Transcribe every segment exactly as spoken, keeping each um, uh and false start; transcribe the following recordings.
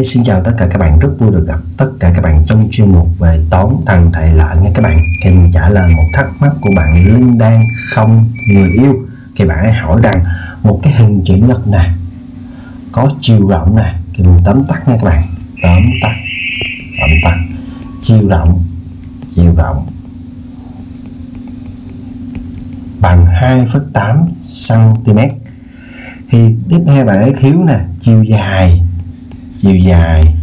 xin chào tất cả các bạn, rất vui được gặp tất cả các bạn trong chuyên mục về toán thằng thầy lợi nha các bạn. Thì mình trả lời một thắc mắc của bạn Linh Đan không người yêu. Thì bạn ấy hỏi rằng một cái hình chữ nhật này có chiều rộng này, thì mình tóm tắt nha các bạn, tóm tắt tóm tắt chiều rộng chiều rộng bằng hai phẩy tám xăng-ti-mét. Thì tiếp theo bạn ấy thiếu nè, chiều dài chiều dài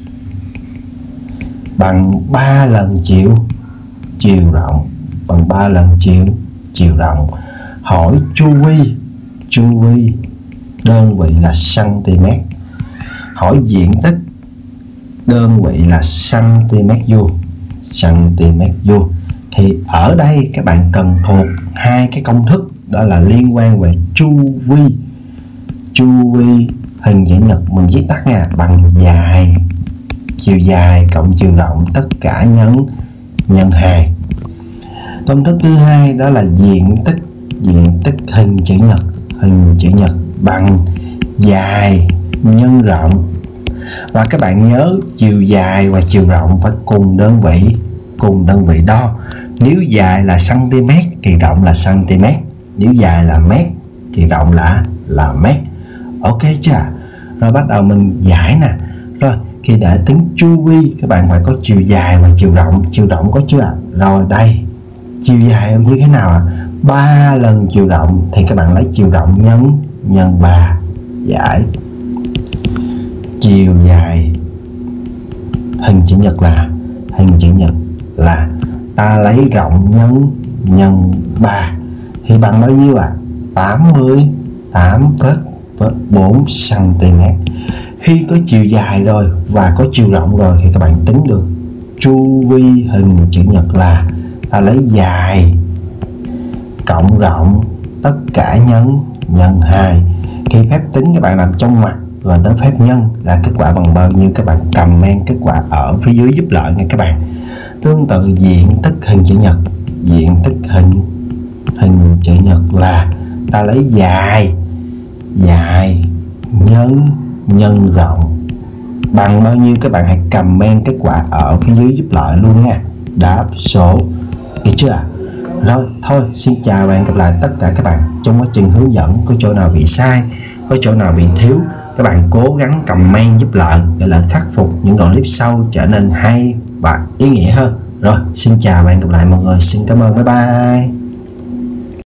bằng ba lần chiều chiều rộng bằng ba lần chiều chiều rộng. Hỏi chu vi chu vi đơn vị là cm. Hỏi diện tích đơn vị là cm vuông cm vuông. Thì ở đây các bạn cần thuộc hai cái công thức, đó là liên quan về chu vi chu vi hình chữ nhật, mình viết tắt nha, bằng dài chiều dài cộng chiều rộng tất cả nhân nhân hai. Công thức thứ hai đó là diện tích diện tích hình chữ nhật hình chữ nhật bằng dài nhân rộng. Và các bạn nhớ chiều dài và chiều rộng phải cùng đơn vị cùng đơn vị đo. Nếu dài là cm thì rộng là cm, nếu dài là mét thì rộng là là mét. Ok chưa? Rồi bắt đầu mình giải nè. Rồi khi để tính chu vi các bạn phải có chiều dài và chiều rộng. Chiều rộng có chưa? Rồi đây, chiều dài như thế nào ạ? À? ba lần chiều rộng thì các bạn lấy chiều rộng nhân nhân ba, giải chiều dài hình chữ nhật là hình chữ nhật là ta lấy rộng nhân nhân ba thì bằng bao nhiêu ạ? À? tám mươi tám phẩy bốn xăng-ti-mét. Khi có chiều dài rồi và có chiều rộng rồi thì các bạn tính được chu vi hình chữ nhật là ta lấy dài cộng rộng tất cả nhân nhân hai. Khi phép tính các bạn làm trong ngoặc rồi tới phép nhân là kết quả bằng bao nhiêu, các bạn comment kết quả ở phía dưới giúp lợi nha các bạn. Tương tự diện tích hình chữ nhật diện tích hình hình chữ nhật là ta lấy dài dài nhân nhân rộng bằng bao nhiêu, các bạn hãy comment kết quả ở phía dưới giúp lợi luôn nha. Đáp số được chưa? Rồi thôi, xin chào và hẹn gặp lại tất cả các bạn trong quá trình hướng dẫn. Có chỗ nào bị sai, có chỗ nào bị thiếu, các bạn cố gắng comment giúp lợi để là khắc phục những đoạn clip sau trở nên hay và ý nghĩa hơn. Rồi xin chào và hẹn gặp lại mọi người, xin cảm ơn, bye bye.